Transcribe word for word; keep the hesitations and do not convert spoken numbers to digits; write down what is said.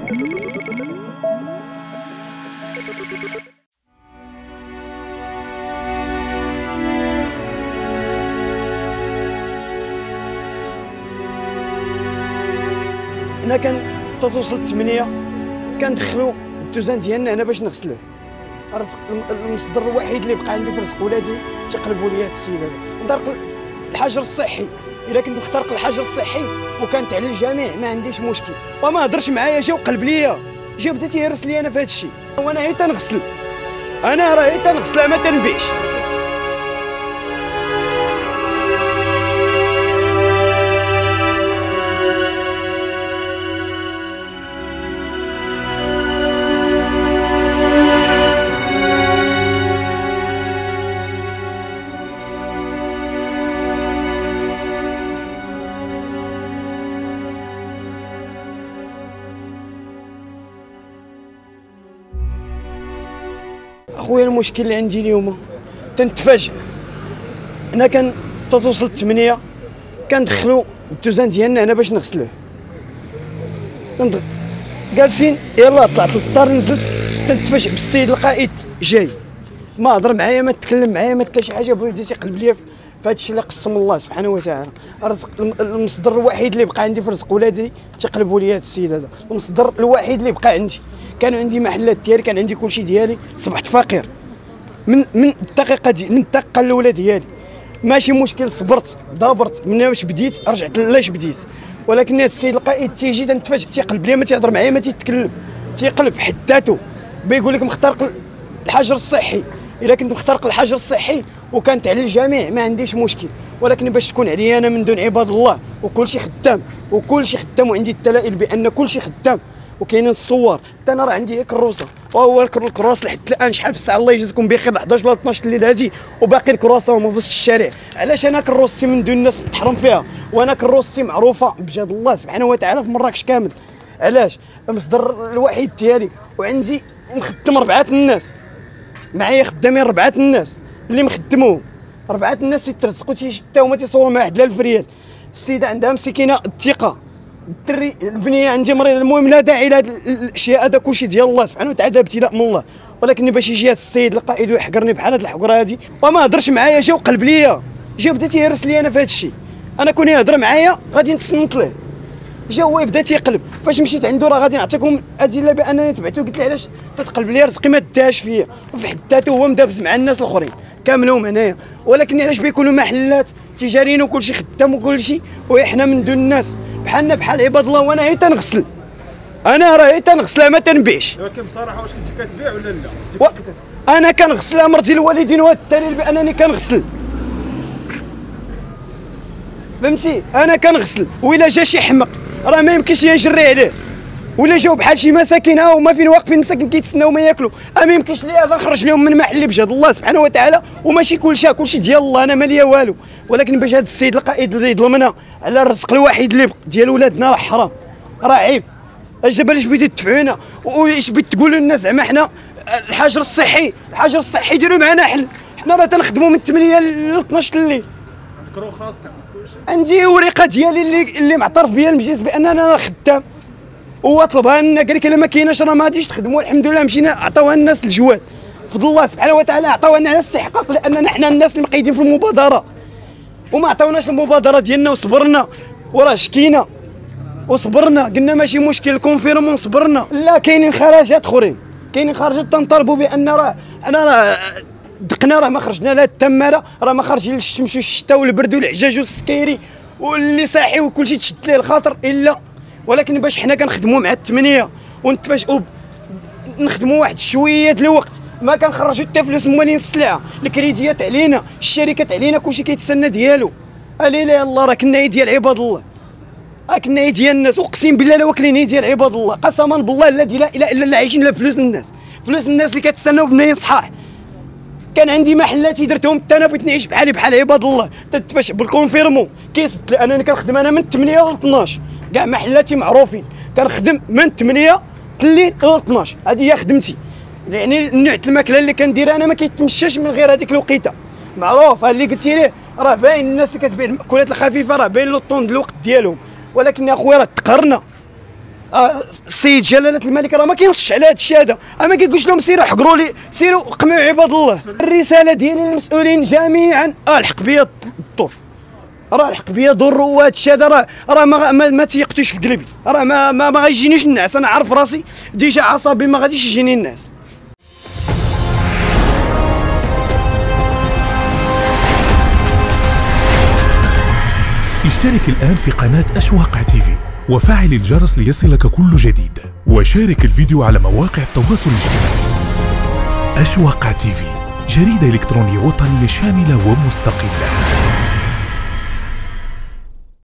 هنا كان توصل ثمانية كندخلوا التوزان ديالنا هنا باش نغسلوه. الرزق المصدر الوحيد اللي بقى عندي في رزق ولادي تقلبوا لي هذا السيد هذا. نطرق الحجر الصحي، الا كنت مخترق الحجر الصحي وكانت على الجميع ما عنديش مشكل، وما هضرش معايا جا وقلب ليا، جا بدا تيهرس لي انا في هذا الشيء، وانا هي تنغسل، انا راه هي تنغسل ما تنبيعش. اخويا المشكل اللي عندي اليوم تنتفاجئ، هنا كان توصل ثمانية كندخلوا التوزان ديالنا هنا باش نغسلوه، جالسين يلاه طلعت للدار نزلت تنتفاجئ بالسيد القائد جاي، ما هضر معايا ما تكلم معايا ما حتى شي حاجه، بدا تيقلب ليا في هذا الشيء اللي قسم الله سبحانه وتعالى. الرزق المصدر الوحيد اللي بقى عندي في رزق ولادي تقلبوا لي هذا السيد هذا، المصدر الوحيد اللي بقى عندي. كان عندي محلات ديالي، كان عندي كل شيء ديالي، صبحت فقير من من الدقيقه دي من الدقيقه الاولى ديالي. ماشي مشكل، صبرت دابرت من واش بديت رجعت لاش بديت، ولكن هذا السيد القائد تيجي تنتفاجئ تيقلب لي، ما تيهضر معايا ما تيتكلم، تيقلب حداتو بيقول لك مخترق الحجر الصحي. الا كنت مخترق الحجر الصحي وكانت على الجميع ما عنديش مشكل، ولكن باش تكون عليا انا من دون عباد الله وكل شيء خدام وكل شيء خدام، وعندي الدلائل بان كل شيء خدام وكاينين الصور. حتى انا راه عندي كروسه، وهو الكروس لحد الان شحال في الساعه الله يجازيكم بخير حداش ولا اثناش الليل هذه وباقي الكروسه هما في وسط الشارع. علاش انا كروستي من دون الناس نتحرم فيها، وانا كروستي معروفه بجد الله سبحانه وتعالى في مراكش كامل. علاش؟ المصدر الوحيد ديالي، وعندي مخدم ربعه الناس معايا، خدامين ربعه الناس اللي مخدموهم، ربعه الناس تيترزقوا حتى هما تيصوروا مع واحد ألف ريال. السيده عندها مسكينه الثقه، الدري البنيه عندي مريض، المهم لا داعي لهاد الاشياء، هذا كلشي ديال الله سبحانه وتعالى، ابتلاء من الله. ولكن باش يجي هذا السيد القائد ويحقرني بحال هاد الحقره هادي وما هضرش معايا، جا وقلب ليا، جا بدا تيهرس لي انا في هذا الشيء. انا كون يهضر معايا غادي نتصنت ليه، جا هو يبدا تيقلب. فاش مشيت عنده راه غادي نعطيكم ادله بانني تبعتو، قلت له علاش تتقلب لي رزقي ما داش فيا، وفي حد ذاته هو مدابز مع الناس الاخرين كاملهم هنايا. ولكن علاش بيكونوا محلات تجاريين وكل شيء خدام وكل شيء، وحنا من دون الناس بحالنا بحال عباد الله، وانا هي تنغسل، انا راه هي تنغسلها ما تنبيعش. ولكن بصراحه واش كنتي كتبيع ولا لا؟ و... انا كنغسلها مرتي الوالدين، وهذا الدليل بانني كنغسل، فهمتي؟ انا كنغسل، وإلا جا شي حمق راه ما يمكنش نجري عليه، ولا جاو بحال شي مساكين ها هما فين واقفين مساكين كيتسناو ما ياكلوا، ما يمكنش لي هذا نخرج لهم من محلي بجهد الله سبحانه وتعالى. وماشي كلشي كلشي ديال الله، انا ماليا والو. ولكن باش هذا السيد القائد اللي يظلمنا على الرزق الوحيد اللي ديال ولادنا راه حرام، راه عيب. اش باش بغيتو تدفعونا واش بغيت تقولوا للناس زعما حنا الحجر الصحي، الحجر الصحي ديروا معنا حل، حنا راه تنخدموا من ثمانية ل اثناش الليل. عندك رو خاصك؟ عندي ورقه ديالي اللي اللي معترف بها المجلس باننا انا خدام، هو طلبها لنا قال لك الا ما كايناش راه ما غاديش تخدموا. الحمد لله مشينا عطاوها الناس الجواد، فضل الله سبحانه وتعالى عطاوها لنا على الاستحقاق، لاننا حنا الناس اللي مقيدين في المبادره وما عطاوناش المبادره ديالنا وصبرنا، وراه شكينا وصبرنا، قلنا ماشي مشكل كونفيرمون صبرنا. لا كاينين خرجات اخرين، كاينين خرجات تنطالبوا بان راه انا راه دقنا، راه ما خرجنا لا التماره، راه ما خرج الشمس والشتاء والبرد والعجاج والسكيري واللي صاحي وكل شيء تشد ليه الخاطر الا. ولكن باش حنا كنخدموا مع الثمانيه ونتفاجئوا نخدموا واحد شويه د الوقت ما كنخرجوا حتى فلوس موالين السلعه، الكريديات علينا، الشركات علينا، كلشي كيتسنى ديالو. لا اله الا الله، راه كنا هي ديال عباد الله، راه كنا هي ديال الناس، اقسم بالله لا واكلين هي ديال عباد الله، قسما بالله الذي لا اله الا الله، عايشين لا فلوس الناس، فلوس الناس اللي كتسناو بناين صحاح. كان عندي محلاتي درتهم حتى انا بغيت نعيش بحالي بحال عباد الله، تتفاجئ بالكونفيرمون كيسد لانني كنخدم انا من ثمانية ل اثناش، كاع محلاتي معروفين، كنخدم من ثمانية الليل ل اثناش، هذه هي خدمتي. يعني نوع الماكله اللي كنديرها انا ما كيتمشاش من غير هذيك الوقيته، معروف اللي قلتي ليه راه باين الناس اللي كتبيع المأكولات الخفيفه راه باين له الطون د الوقت ديالهم. ولكن يا خويا راه تقهرنا، آه السيد جلاله الملك راه ما كينصش على هذا الشيء هذا، ما كيقولش لهم سيروا حقروا لي، سيروا قمعوا عباد الله. الرساله ديالي للمسؤولين جميعا، اه الحق بيا الدور، راه الحق بيا دور، وهذا الشيء هذا راه راه ما, ما, ما تيقتوش في قلبي، راه ما ما, ما غيجينيش النعس، انا عارف راسي ديجا عصبي ما غاديش يجيني النعس. اشترك الآن في قناة أشواق تيفي وفعل الجرس ليصلك كل جديد، وشارك الفيديو على مواقع التواصل الاجتماعي. أشواق تيفي، جريدة إلكترونية وطنية شاملة ومستقلة.